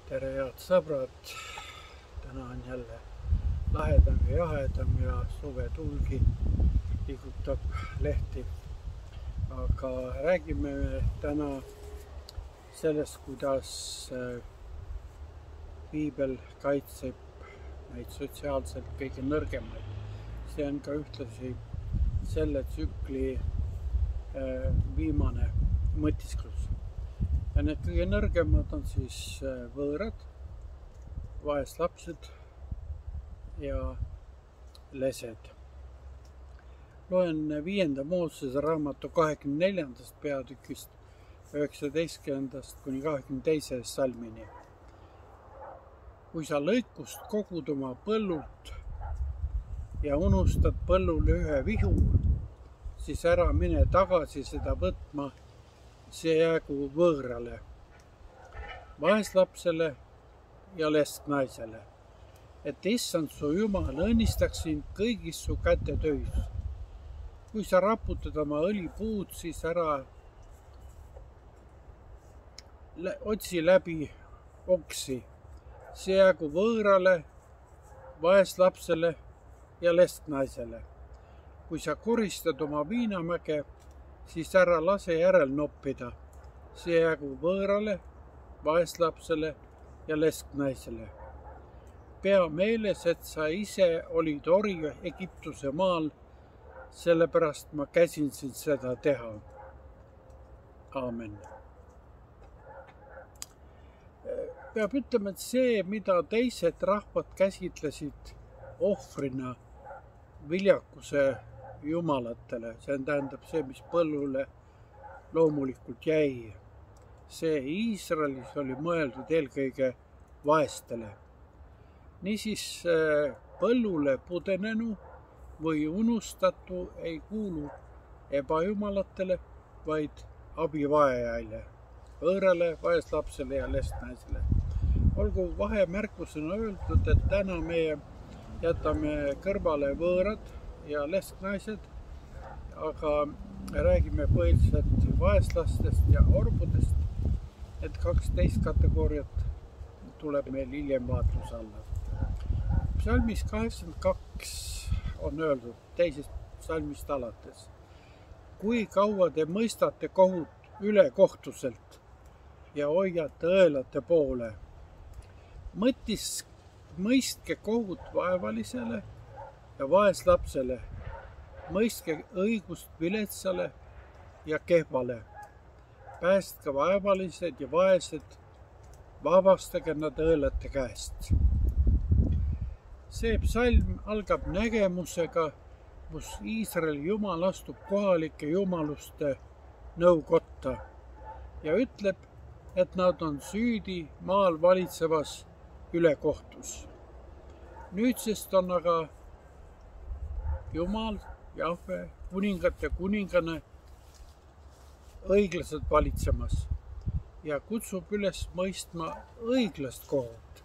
Tere, head sõbrad! Täna on jälle lahedam ja jahedam ja suvetuulgi liigutab lehti. Aga räägime täna sellest, kuidas piibel kaitseb meid sotsiaalselt kõige nõrgemaid. See on ka ühtlasi selle tsükli viimane mõtisklus. Ja need kõige nõrgemad on siis võõrad, vaeslapsed ja lesed. Loen 5. Moosese raamatu 24. peatükist 19. kuni 22. salmini. Kui sa lõikust kogud oma põllult ja unustad põllule ühe vihu, siis ära mine tagasi seda võtma, see jäägu võõrale, vaeslapsele ja lesknaisele, et issand su Jumal õnnistaks sind kõigis su kätetöis. Kui sa raputad oma õlipuud, siis ära otsi läbi oksi, see jäägu võõrale, vaeslapsele ja lesknaisele. Kui sa koristad oma viinamäge, siis ära lase järel noppida, see jäägu võõrale, vaeslapsele ja lesknaisele. Pea meeles, et sa ise olid ori Egiptuse maal, sellepärast ma käsin sind seda teha. Aamen. Peab ütlema, et see, mida teised rahvad käsitlesid ohvrina viljakuse jumalatele, see tähendab see, mis põllule loomulikult jäi. See Iisraelis oli mõeldud eelkõige vaestele. Niisiis põllule pudenenu või unustatu ei kuulu ebajumalatele, vaid abivajajaile, võõrale, vaeslapsele ja lesknaisele. Olgu vahemärkusena öeldud, et täna meie jätame kõrvale võõrad ja lesknaised, aga räägime põhiliselt vaeslastest ja orbudest. Need 12 kategooriat tuleb meil hiljem vaatluse alla. Psalmis 82 on öeldud, teisest psalmist alates. Kui kaua te mõistate kohut ülekohtuselt ja hoiate õelate poole? Mõistke kohut vaevalisele ja vaeslapsele, mõistke õigust viletsale ja kehvale. Päästke vaevalised ja vaesed, vabastage nad õelate käest. See psalm algab nägemusega, kus Iisraeli jumal astub kohalike jumaluste nõukotta ja ütleb, et nad on süüdi maal valitsevas ülekohtus. Nüüdsest on aga Jumal, Jahve, kuningate kuningane õiglaselt valitsemas ja kutsub üles mõistma õiglast kohut.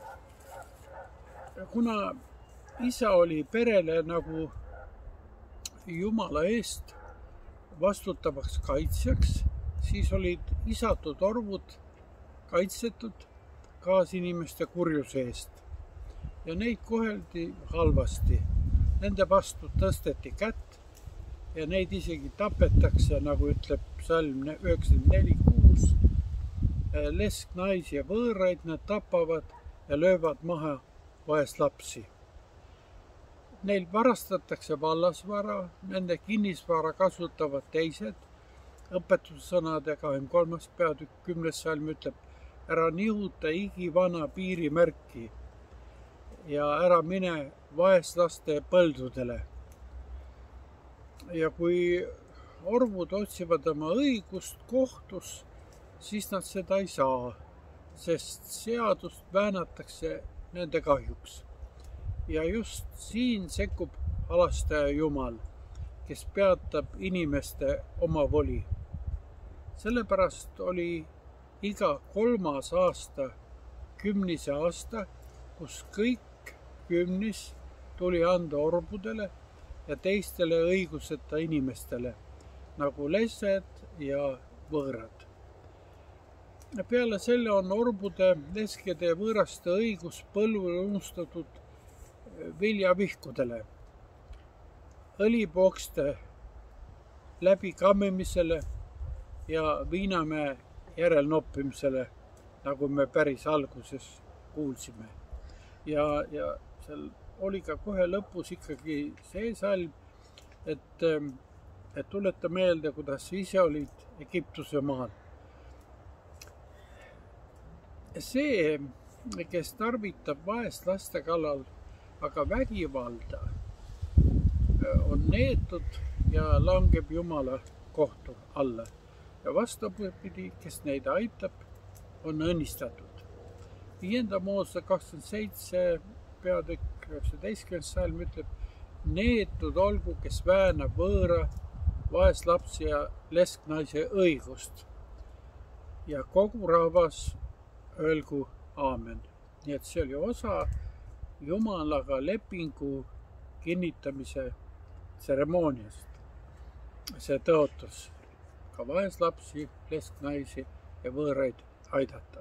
Kuna isa oli perele nagu Jumala eest vastutavaks kaitsjaks, siis olid isatud orvud kaitsetud kaasinimeste kurjuse eest ja neid koheldi halvasti. Nende vastu tõsteti kätt ja neid isegi tapetakse, nagu ütleb psalm 94:6. Lesknaisi ja võõraid nad tapavad ja löövad maha vaeslapsi. Neil varastatakse vallasvara, nende kinnisvara kasutavad teised. Õpetussõnade 23. peatükk 10. salm ütleb, ära nihuta igivana piirimärki ja ära mine vaeslaste põldudele. Ja kui orvud otsivad oma õigust kohtus, siis nad seda ei saa, sest seadust väänatakse nende kahjuks. Ja just siin sekkub halastaja Jumal, kes peatab inimeste omavoli. Sellepärast oli iga 3. aasta kümnise aasta, kus kõik kümnis tuli anda orbudele ja teistele õiguseta inimestele, nagu lesed ja võõrad. Peale selle on orbude, leskede ja võõraste õigus põllule unustatud viljavihkudele, õlipookste läbikammimisele ja viinamäe järelnoppimisele, nagu me päris alguses kuulsime. Ja seal oli ka kohe lõpus ikkagi see salm, et tuleta meelde, kuidas ise olid Egiptuse maal. See, kes tarvitab vaest laste kallal, aga vägivalda, on neetud ja langeb Jumala kohtu alla. Ja vastupidi, kes neid aitab, on õnnistatud. 5. Moosese 27 peatükk 19. salm ütleb, neetud olgu, kes väänab võõra, vaeslapsi ja lesknaise õigust. Ja kogu rahvas öelgu aamen. Nii et see oli osa Jumalaga lepingu kinnitamise tseremooniast. See tõotus ka vaeslapsi, lesknaisi ja võõraid aidata.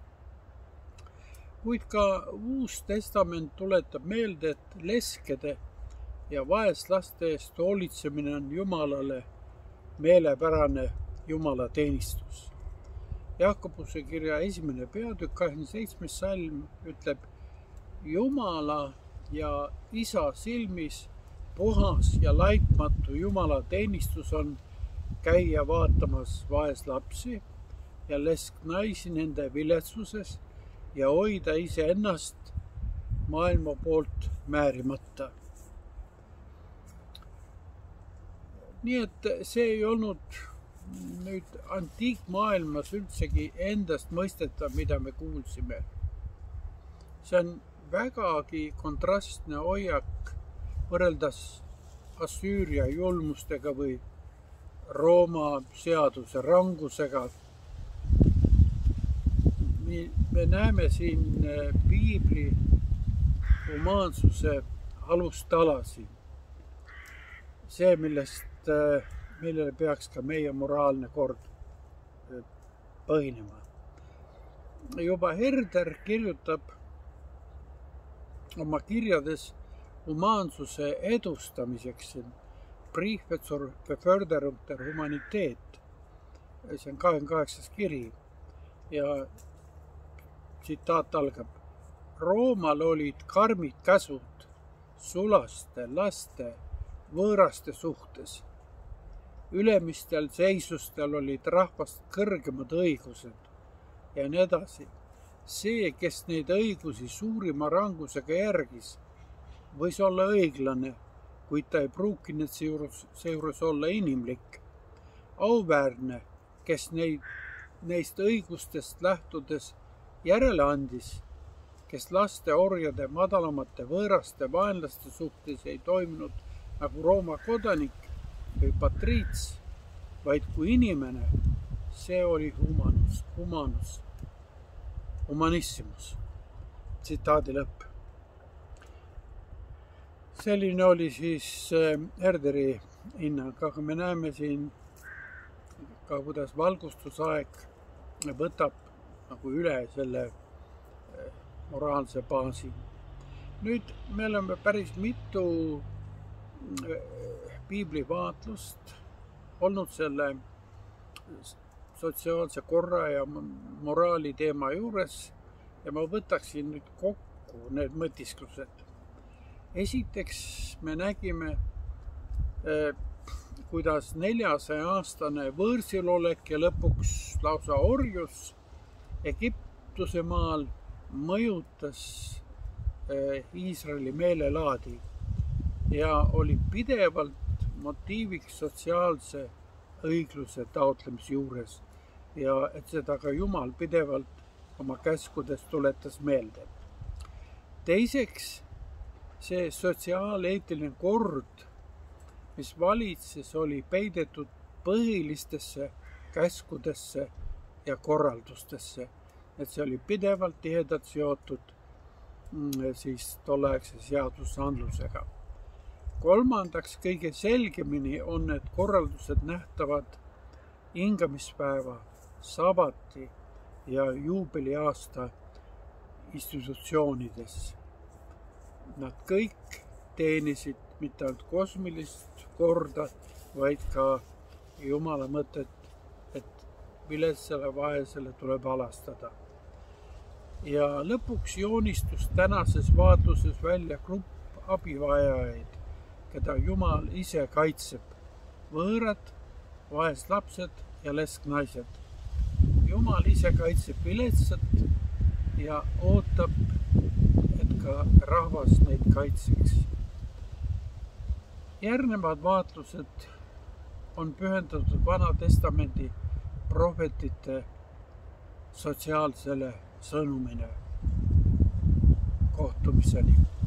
Kuid ka Uus Testament tuletab meelde, et leskede ja vaeslaste eest hoolitsemine on Jumalale meelepärane Jumala teenistus. Jaakobuse kirja 1. peatükk 27. salm ütleb, Jumala ja Isa silmis puhas ja laitmatu Jumala teenistus on käia vaatamas vaeslapsi ja lesknaisi nende viletsuses ja hoida iseennast maailma poolt määrimata. Nii et see ei olnud nüüd antiikmaailmas üldsegi endast mõistetav, mida me kuulsime. See on vägagi kontrastne hoiak võrreldes Assüüria julmustega või Rooma seaduse rangusega. Me näeme siin piibli humaansuse alustalasi. See, millele peaks ka meie moraalne kord põhinema. Juba Herder kirjutab oma kirjades humaansuse edustamiseks Briefe zur Beförderung der Humanität. See on 28. kiri ja tsitaat algab. Roomal olid karmid käsud sulaste, laste, võõraste suhtes. Ülemistel seisustel olid rahvast kõrgemad õigused ja nii edasi. See, kes neid õigusi suurima rangusega järgis, võis olla õiglane, kuid ta ei pruukinud seejuures olla inimlik. Auväärne, kes neist õigustest lähtudes järele andis, kes laste, orjade, madalamate, võõraste, vaenlaste suhtes ei toiminud nagu Rooma kodanik või patriits, vaid kui inimene, see oli humanissimus. Tsitaadi lõpp. Selline oli siis Herderi hinnang, aga me näeme siin ka, kuidas valgustusaeg võtab nagu üle selle moraalse baasi. Nüüd me oleme päris mitu piiblivaatlust olnud selle sotsiaalse korra ja moraali teema juures ja ma võtaksin nüüd kokku need mõtisklused. Esiteks me nägime, kuidas 400-aastane võõrsilolek ja lõpuks lausa orjus Egiptuse maal mõjutas Iisraeli meelelaadi ja oli pidevalt motiiviks sotsiaalse õigluse taotlemise juures ja et seda ka Jumal pidevalt oma käskudes tuletas meelde. Teiseks, see sotsiaaleetiline kord, mis valitses, oli peidetud põhilistesse käskudesse ja korraldustesse, et see oli pidevalt tihedalt seotud siis tolleaegse seadusandlusega. Kolmandaks, kõige selgemini on need korraldused nähtavad hingamispäeva, sabati ja juubeliaasta institutsioonides. Nad kõik teenisid mitte ainult kosmilist korda, vaid ka Jumala mõtet, et viletsale vaesele tuleb alastada. Ja lõpuks joonistus tänases vaatluses välja grupp abivajajaid, keda Jumal ise kaitseb. Võõrad, vaesed lapsed ja lesknaised. Jumal ise kaitseb viletsat ja ootab, et ka rahvas neid kaitseks. Järgnevad vaatlused on pühendatud Vana Testamendi prohvetite sotsiaalsele sõnumile kohtumiseni.